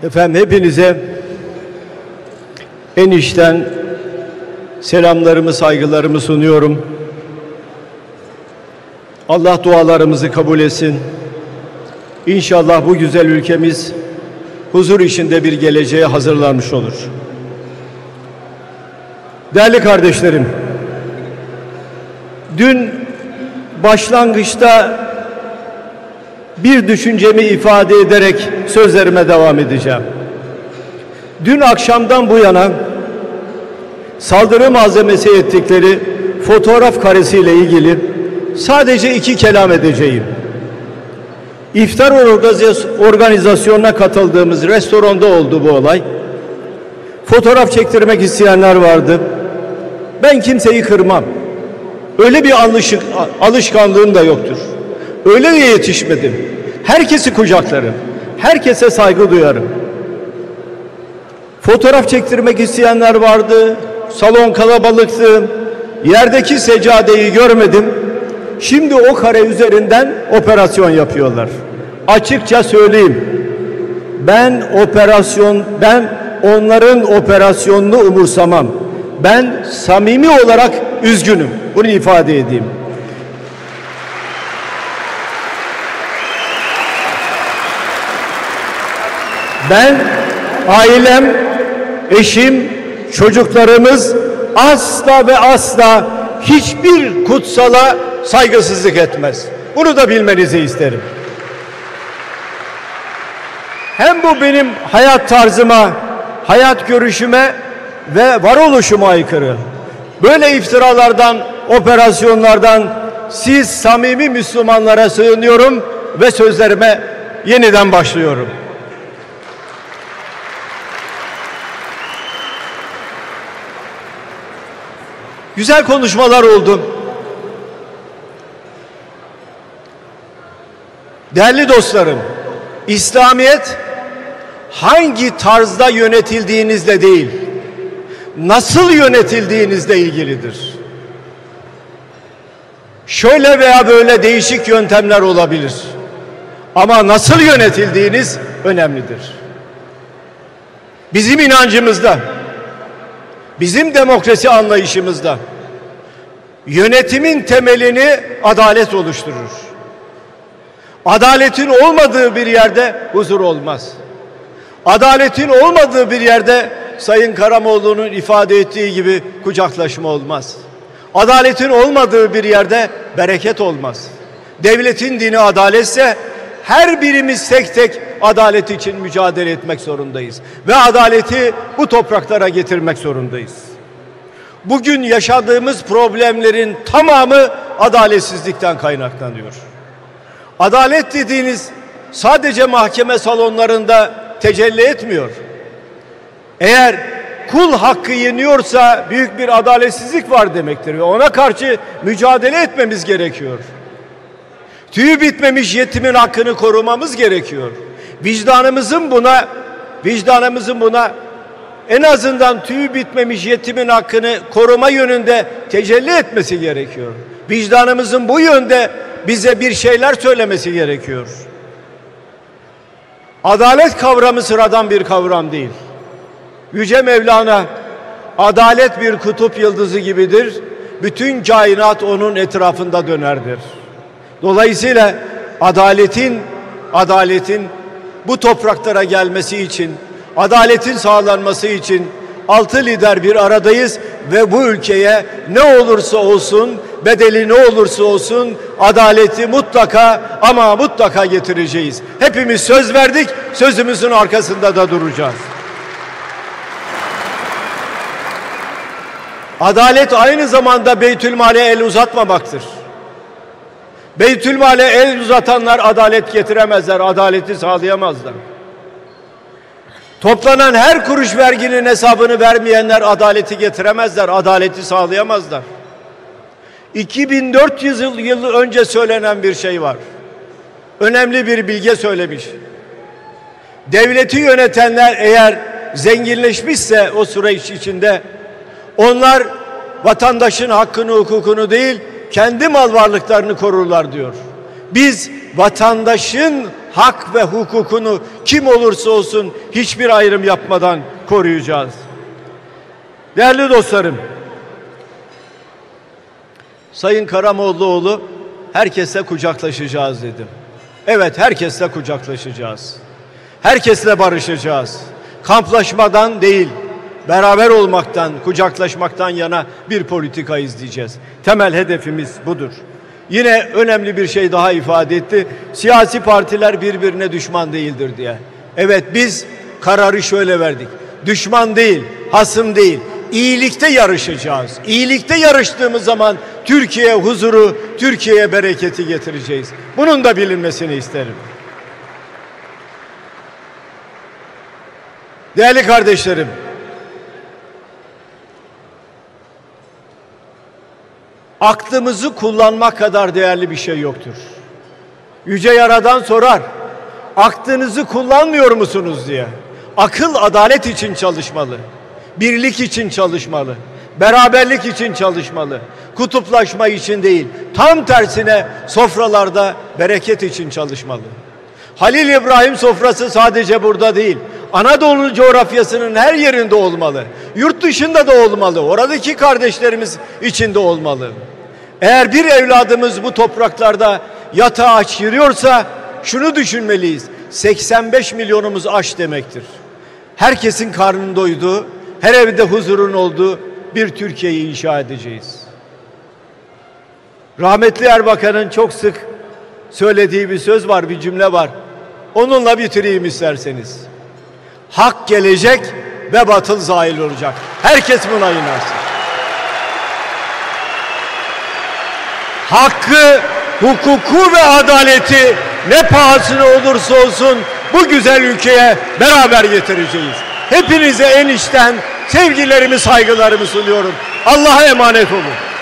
Efendim hepinize en içten selamlarımı, saygılarımı sunuyorum. Allah dualarımızı kabul etsin. İnşallah bu güzel ülkemiz huzur içinde bir geleceğe hazırlanmış olur. Değerli kardeşlerim, dün başlangıçta bir düşüncemi ifade ederek sözlerime devam edeceğim. Dün akşamdan bu yana saldırı malzemesi ettikleri fotoğraf karesiyle ilgili sadece 2 kelam edeceğim. İftar organizasyonuna katıldığımız restoranda oldu bu olay. Fotoğraf çektirmek isteyenler vardı. Ben kimseyi kırmam. Öyle bir alışkanlığım da yoktur. Öyle de yetişmedim. Herkesi kucaklarım. Herkese saygı duyarım. Fotoğraf çektirmek isteyenler vardı. Salon kalabalıktı. Yerdeki seccadeyi görmedim. Şimdi o kare üzerinden operasyon yapıyorlar. Açıkça söyleyeyim. Ben onların operasyonunu umursamam. Ben samimi olarak üzgünüm. Bunu ifade edeyim. Ben, ailem, eşim, çocuklarımız asla ve asla hiçbir kutsala saygısızlık etmez. Bunu da bilmenizi isterim. Hem bu benim hayat tarzıma, hayat görüşüme ve varoluşuma aykırı. Böyle iftiralardan, operasyonlardan siz samimi Müslümanlara sığınıyorum ve sözlerime yeniden başlıyorum. Güzel konuşmalar oldu. Değerli dostlarım, İslamiyet hangi tarzda yönetildiğinizle değil, nasıl yönetildiğinizle ilgilidir. Şöyle veya böyle değişik yöntemler olabilir. Ama nasıl yönetildiğiniz önemlidir. Bizim inancımızda, bizim demokrasi anlayışımızda yönetimin temelini adalet oluşturur. Adaletin olmadığı bir yerde huzur olmaz. Adaletin olmadığı bir yerde Sayın Karamoğlu'nun ifade ettiği gibi kucaklaşma olmaz. Adaletin olmadığı bir yerde bereket olmaz. Devletin dini adaletse her birimiz tek tek adalet için mücadele etmek zorundayız. Ve adaleti bu topraklara getirmek zorundayız. Bugün yaşadığımız problemlerin tamamı adaletsizlikten kaynaklanıyor. Adalet dediğiniz sadece mahkeme salonlarında tecelli etmiyor. Eğer kul hakkı yeniyorsa büyük bir adaletsizlik var demektir ve ona karşı mücadele etmemiz gerekiyor. Tüyü bitmemiş yetimin hakkını korumamız gerekiyor. Vicdanımızın buna en azından tüyü bitmemiş yetimin hakkını koruma yönünde tecelli etmesi gerekiyor. Vicdanımızın bu yönde bize bir şeyler söylemesi gerekiyor. Adalet kavramı sıradan bir kavram değil. Yüce Mevlana, adalet bir kutup yıldızı gibidir. Bütün kainat onun etrafında dönerdir. Dolayısıyla adaletin bu topraklara gelmesi için, adaletin sağlanması için 6 lider bir aradayız ve bu ülkeye ne olursa olsun, bedeli ne olursa olsun adaleti mutlaka ama mutlaka getireceğiz. Hepimiz söz verdik, sözümüzün arkasında da duracağız. Adalet aynı zamanda Beytülmal'e el uzatmamaktır. Beytülmal'e el uzatanlar adalet getiremezler, adaleti sağlayamazlar. Toplanan her kuruş verginin hesabını vermeyenler adaleti getiremezler, adaleti sağlayamazlar. 2400 yıl önce söylenen bir şey var. Önemli bir bilge söylemiş. Devleti yönetenler eğer zenginleşmişse o süreç içinde onlar vatandaşın hakkını, hukukunu değil, kendi mal varlıklarını korurlar diyor. Biz vatandaşın hak ve hukukunu kim olursa olsun hiçbir ayrım yapmadan koruyacağız. Değerli dostlarım, Sayın Karamollaoğlu herkesle kucaklaşacağız dedim. Evet, herkesle kucaklaşacağız. Herkesle barışacağız. Kamplaşmadan değil, beraber olmaktan, kucaklaşmaktan yana bir politika izleyeceğiz. Temel hedefimiz budur. Yine önemli bir şey daha ifade etti. Siyasi partiler birbirine düşman değildir diye. Evet, biz kararı şöyle verdik. Düşman değil, hasım değil. İyilikte yarışacağız. İyilikte yarıştığımız zaman Türkiye'ye huzuru, Türkiye'ye bereketi getireceğiz. Bunun da bilinmesini isterim. Değerli kardeşlerim, aklımızı kullanmak kadar değerli bir şey yoktur. Yüce Yaradan sorar, aklınızı kullanmıyor musunuz diye. Akıl adalet için çalışmalı, birlik için çalışmalı, beraberlik için çalışmalı, kutuplaşma için değil, tam tersine sofralarda bereket için çalışmalı. Halil İbrahim sofrası sadece burada değil, Anadolu coğrafyasının her yerinde olmalı. Yurt dışında da olmalı. Oradaki kardeşlerimiz içinde olmalı. Eğer bir evladımız bu topraklarda yatağa aç yürüyorsa şunu düşünmeliyiz. 85 milyonumuz aç demektir. Herkesin karnının doyduğu, her evde huzurun olduğu bir Türkiye'yi inşa edeceğiz. Rahmetli Erbakan'ın çok sık söylediği bir söz var, bir cümle var. Onunla bitireyim isterseniz. Hak gelecek ve batıl zail olacak. Herkes buna inansın. Hakkı, hukuku ve adaleti ne pahasına olursa olsun bu güzel ülkeye beraber getireceğiz. Hepinize en içten sevgilerimi, saygılarımı sunuyorum. Allah'a emanet olun.